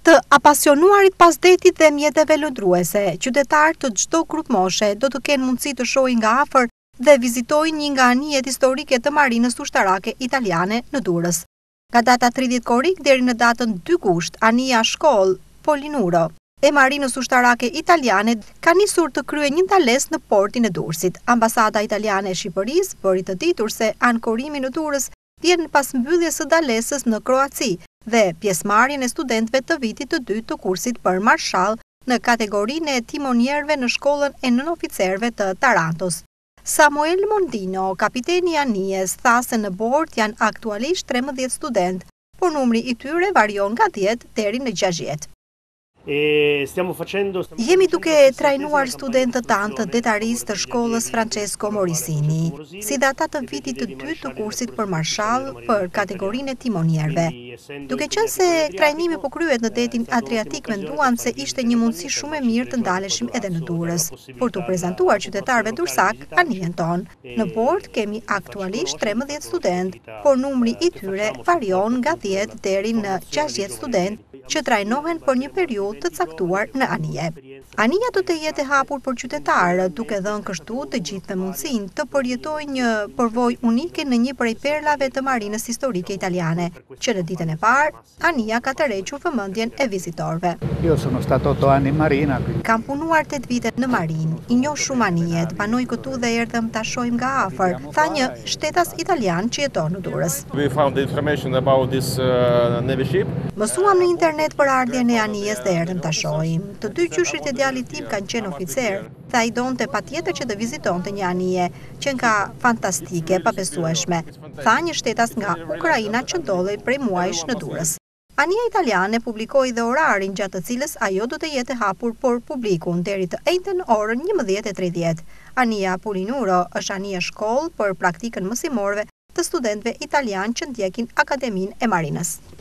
Të apasionuarit pas detit dhe mjeteve lëndruese, qytetarë të çdo grup moshe do të kenë mundësi të shohin nga afër dhe vizitojnë një nga anijet historike të marinës ushtarake italiane në Durrës. Nga data 30 korrik deri në datën 2 gusht, anija shkollë Polinuro e marinës ushtarake italiane ka nisur të kryejë një ndalesë në portin e Durrësit. Ambasada italiane e Shqipërisë bëri të ditur se ankorimi në Durrës vjen pas mbylljes së ndalesës në Kroaci dhe pjesëmarrjen e studentëve të vitit të dytë të kursit për marshall në kategorinë e timonierëve në shkollën e nënoficerëve të Tarantos. Samuel Mondino, kapiteni i anijes, tha se në bord janë aktualisht 13 studentë, por numri i tyre varion nga 10 deri në 60. Jemi duke trajnuar studentët tanë të detarisë të shkollës Francesco Morisini, si dhe ata të vitit të dytë të kursit për marshall për kategorinë e timonierëve. Duke qenë se trajnimi po kryhet në detin Adriatik, menduam se ishte një mundësi shumë e mirë të ndaleshim edhe në Durrës, për t'u prezantuar qytetarëve durrësak anijen tonë. Në bord kemi aktualisht 13 studentë, por numri i tyre varion nga 10 deri në 60 studentë që trajnohen për një periudhë të caktuar në anije. Anija do të jetë e hapur për qytetarë, duke dhënë kështu të gjithëve mundësinë të përjetojnë një përvojë unike në një prej perlave të marinës historike italiane, që në ditën e parë, anija ka tërhequr vëmendjen e vizitorëve. Io sono stato 8 anni in marina. Kam punuar 8 vite në marinë, i njoh shumë anijet, banoj këtu dhe erdhëm ta shohim nga afër, tha një shtetas italian që jeton në Durrës. We found the information about this navy ship. Mësuam në internet për ardhjen e anijes dhe erdhëm ta shohim. Të dy qyshrit e djalit tim kanë qenë oficer, dhe ai donte patjetër që të vizitonte një anije që nga fantastike, pabesueshme, tha një shtetas nga Ukraina që ndodhej prej muajsh në Durrës. Anija italiane publikoi dhe orarin gjatë të cilës ajo do të jetë hapur për publikun deri të njëjtën orën 11:30. Anija Polinuro është anija shkollë për praktikën mësimorëve të studentëve italianë që ndjekin Akademinë e Marinës.